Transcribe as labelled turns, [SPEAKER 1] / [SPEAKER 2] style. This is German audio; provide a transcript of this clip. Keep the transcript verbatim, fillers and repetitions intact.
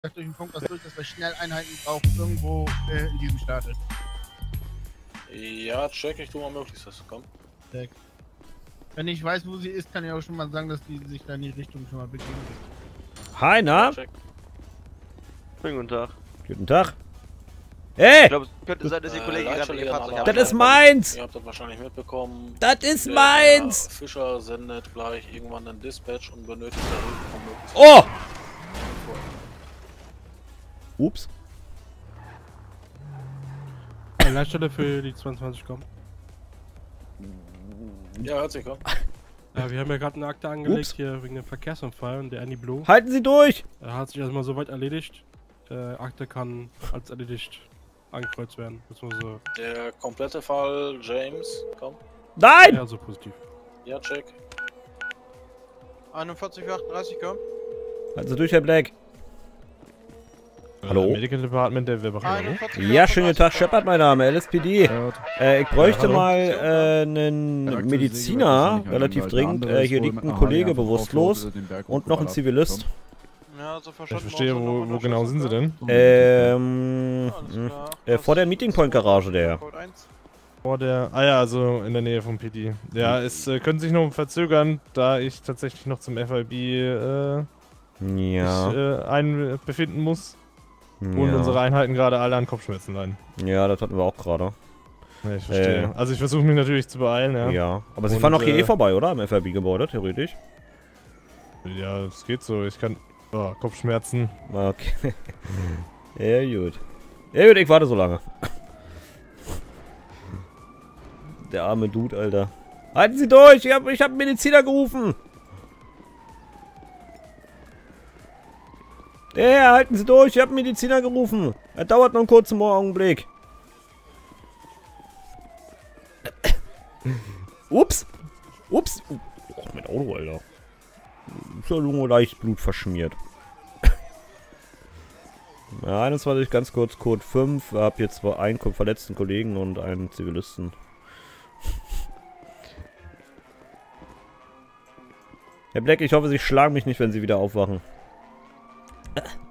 [SPEAKER 1] durch den Funk was durch, dass wir schnell Einheiten brauchen, irgendwo äh, in diesem Stadel.
[SPEAKER 2] Ja, check, ich tu mal Möglichstes, komm.
[SPEAKER 1] Check. Wenn ich weiß, wo sie ist, kann ich auch schon mal sagen, dass die sich da in die Richtung schon mal begeben.
[SPEAKER 3] Hi, na?
[SPEAKER 2] Check.
[SPEAKER 4] Schönen guten Tag.
[SPEAKER 3] Guten Tag. Ey!
[SPEAKER 4] Ich glaube, es könnte sein, dass die
[SPEAKER 2] Äh,
[SPEAKER 4] Kollegen gerade
[SPEAKER 2] Leitstelle
[SPEAKER 4] ihr
[SPEAKER 2] hier
[SPEAKER 4] Fahrzeug
[SPEAKER 2] mal
[SPEAKER 3] Das
[SPEAKER 4] haben.
[SPEAKER 3] ist meins!
[SPEAKER 2] Ihr habt das wahrscheinlich mitbekommen.
[SPEAKER 3] Das ist
[SPEAKER 2] Der
[SPEAKER 3] meins!
[SPEAKER 2] Herr Fischer sendet gleich irgendwann einen Dispatch und benötigt da
[SPEAKER 3] Oh! Ups.
[SPEAKER 5] Eine Leitstelle für die zweiundzwanzig kommen.
[SPEAKER 2] Ja, hört sich, komm.
[SPEAKER 5] Ja, wir haben ja gerade eine Akte angelegt
[SPEAKER 3] Ups.
[SPEAKER 5] hier wegen dem Verkehrsunfall und der Annie Blue.
[SPEAKER 3] Halten Sie durch!
[SPEAKER 5] Er hat sich erstmal soweit erledigt. Der Akte kann als erledigt angekreuzt werden. Beziehungsweise,
[SPEAKER 2] Der komplette Fall, James, komm.
[SPEAKER 3] Nein!
[SPEAKER 5] ja, so positiv.
[SPEAKER 2] Ja, check.
[SPEAKER 4] einundvierzig achtunddreißig, komm.
[SPEAKER 3] Halten Sie durch, Herr Black. Hallo?
[SPEAKER 6] Äh, Medical Department der Weberei.
[SPEAKER 3] Ja, schönen guten Tag, Shepard, mein Name, L S P D. Äh, ich bräuchte
[SPEAKER 6] Ja, hallo.
[SPEAKER 3] mal äh, einen Mediziner, relativ dringend. Äh, hier liegt ein Kollege bewusstlos und noch ein Zivilist.
[SPEAKER 4] Ja, so
[SPEAKER 6] Ich
[SPEAKER 4] verstanden.
[SPEAKER 6] verstehe, wo, wo genau sind sie denn?
[SPEAKER 3] Ähm,
[SPEAKER 4] Alles
[SPEAKER 3] mh,
[SPEAKER 4] klar.
[SPEAKER 3] äh, vor der Meeting Point Garage, der.
[SPEAKER 4] Code eins.
[SPEAKER 6] Vor der. Ah ja, also in der Nähe vom P D. Ja, es äh, könnte sich noch verzögern, da ich tatsächlich noch zum F I B äh,
[SPEAKER 3] Ja.
[SPEAKER 6] mich, äh, ein befinden muss. Und
[SPEAKER 3] Ja.
[SPEAKER 6] unsere Einheiten gerade alle an Kopfschmerzen leiden.
[SPEAKER 3] Ja, das hatten wir auch gerade.
[SPEAKER 6] Ja, ich verstehe.
[SPEAKER 3] Äh.
[SPEAKER 6] Also ich versuche mich natürlich zu beeilen, ja.
[SPEAKER 3] Ja. Aber Sie
[SPEAKER 6] Und,
[SPEAKER 3] fahren doch hier
[SPEAKER 6] äh,
[SPEAKER 3] eh vorbei, oder? Am F I B-Gebäude, theoretisch.
[SPEAKER 6] Ja, es geht so. Ich kann. Oh, Kopfschmerzen.
[SPEAKER 3] Okay. Ja, gut. Ja, gut, ich warte so lange. Der arme Dude, Alter. Halten Sie durch! Ich hab, ich hab einen Mediziner gerufen! Ja, halten Sie durch! Ich hab einen Mediziner gerufen! Er dauert noch einen kurzen Augenblick. Ups! Ups! Oh, mein Auto, Alter. Ist ja nur leicht Blut verschmiert. Ja, einundzwanzig, ganz kurz, Code fünf. Ich hab hier zwei einen verletzten Kollegen und einen Zivilisten. Herr Black, ich hoffe, Sie schlagen mich nicht, wenn Sie wieder aufwachen.